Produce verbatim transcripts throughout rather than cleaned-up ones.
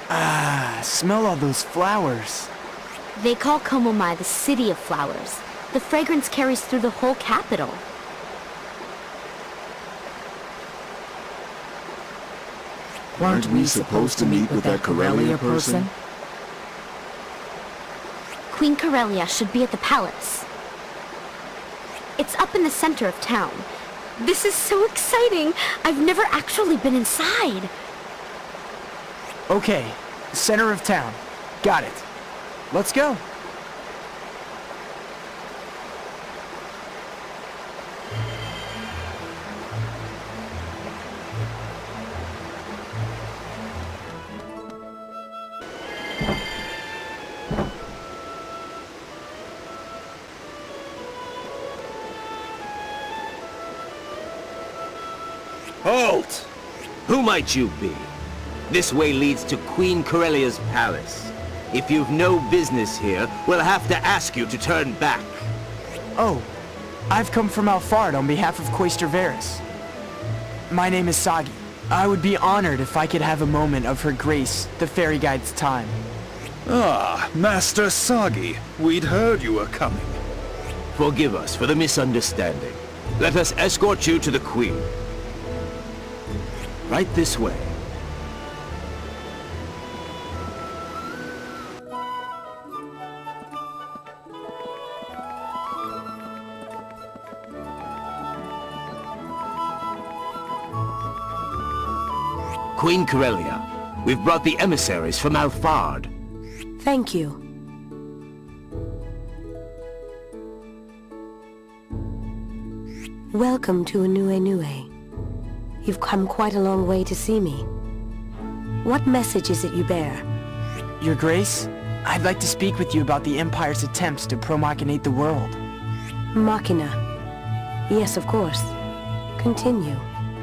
Ah, smell all those flowers. They call Komomai the City of Flowers. The fragrance carries through the whole capital. Weren't we supposed to meet with that Corellia person? Queen Corellia should be at the palace. It's up in the center of town. This is so exciting! I've never actually been inside. Okay, center of town. Got it. Let's go. Halt! Who might you be? This way leads to Queen Corellia's palace. If you've no business here, we'll have to ask you to turn back. Oh, I've come from Alfard on behalf of Quaestor Varus. My name is Sagi. I would be honored if I could have a moment of Her Grace, the Fairy Guide's time. Ah, Master Sagi. We'd heard you were coming. Forgive us for the misunderstanding. Let us escort you to the Queen. Right this way. Queen Corellia, we've brought the emissaries from Alfard. Thank you. Welcome to Anue-Nue. You've come quite a long way to see me. What message is it you bear? Your Grace, I'd like to speak with you about the Empire's attempts to promachinate the world. Machina. Yes, of course. Continue.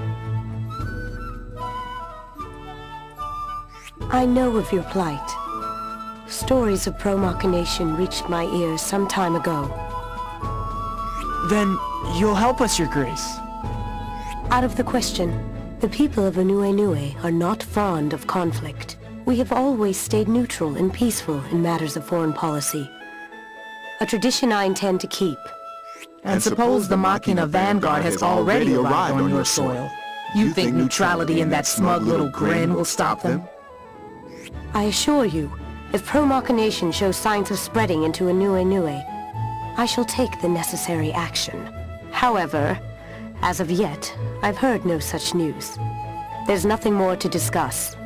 I know of your plight. Stories of promachination reached my ears some time ago. Then, you'll help us, Your Grace. Out of the question. The people of Anue-Nue are not fond of conflict. We have always stayed neutral and peaceful in matters of foreign policy. A tradition I intend to keep. And suppose the Machina Vanguard has already arrived on your soil. You think neutrality and that smug little grin will stop them? I assure you, if promachination shows signs of spreading into Anue-Nue, I shall take the necessary action. However, as of yet, I've heard no such news. There's nothing more to discuss.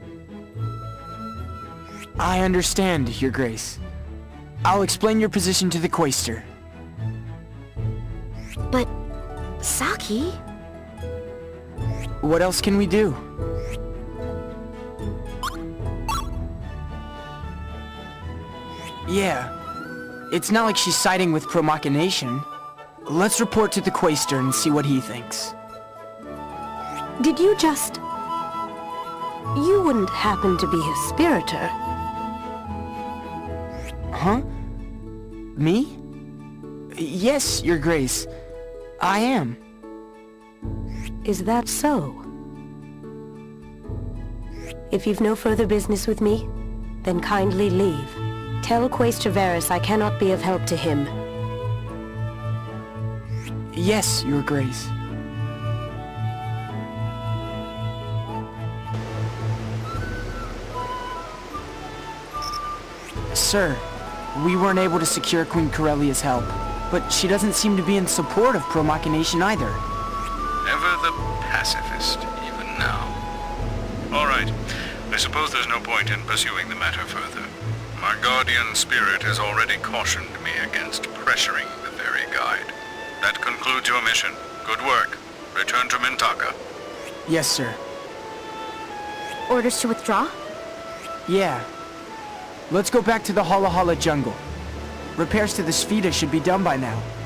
I understand, Your Grace. I'll explain your position to the Quaestor. But... Saki? What else can we do? Yeah. It's not like she's siding with promachination. Let's report to the Quaestor and see what he thinks. Did you just... You wouldn't happen to be his spiritor? Huh? Me? Yes, Your Grace. I am. Is that so? If you've no further business with me, then kindly leave. Tell Quaestor Varus I cannot be of help to him. Yes, Your Grace. Sir, we weren't able to secure Queen Corellia's help, but she doesn't seem to be in support of promachination either. Ever the pacifist, even now. All right. I suppose there's no point in pursuing the matter further. My guardian spirit has already cautioned me against pressuring the Fairy Guide. That concludes your mission. Good work. Return to Mintaka. Yes, sir. Orders to withdraw? Yeah. Let's go back to the Hala Hala jungle. Repairs to the Spheda should be done by now.